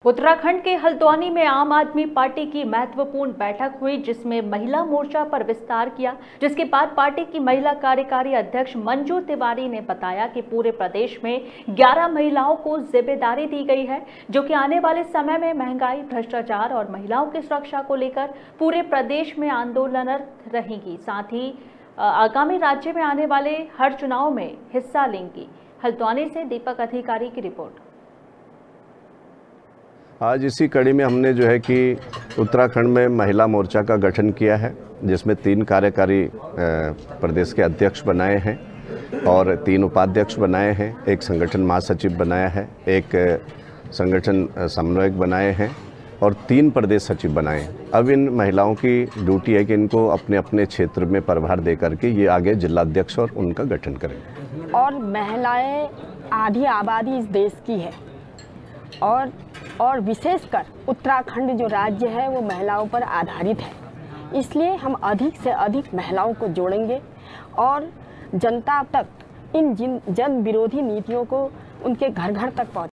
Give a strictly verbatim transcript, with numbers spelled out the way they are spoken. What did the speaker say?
उत्तराखंड के हल्द्वानी में आम आदमी पार्टी की महत्वपूर्ण बैठक हुई, जिसमें महिला मोर्चा पर विस्तार किया। जिसके बाद पार्टी की महिला कार्यकारी अध्यक्ष मंजू तिवारी ने बताया कि पूरे प्रदेश में ग्यारह महिलाओं को जिम्मेदारी दी गई है, जो कि आने वाले समय में महंगाई, भ्रष्टाचार और महिलाओं की सुरक्षा को लेकर पूरे प्रदेश में आंदोलनरत रहेंगी। साथ ही आगामी राज्य में आने वाले हर चुनाव में हिस्सा लेंगी। हल्द्वानी से दीपक अधिकारी की रिपोर्ट। आज इसी कड़ी में हमने जो है कि उत्तराखंड में महिला मोर्चा का गठन किया है, जिसमें तीन कार्यकारी प्रदेश के अध्यक्ष बनाए हैं और तीन उपाध्यक्ष बनाए हैं, एक संगठन महासचिव बनाया है, एक संगठन समन्वयक बनाए हैं और तीन प्रदेश सचिव बनाए हैं। अब इन महिलाओं की ड्यूटी है कि इनको अपने अपने क्षेत्र में प्रभार दे करके ये आगे जिलाध्यक्ष और उनका गठन करेंगे। और महिलाएं आधी आबादी इस देश की है और और विशेषकर उत्तराखंड जो राज्य है वो महिलाओं पर आधारित है, इसलिए हम अधिक से अधिक महिलाओं को जोड़ेंगे और जनता तक इन जिन जन विरोधी नीतियों को उनके घर घर तक पहुँच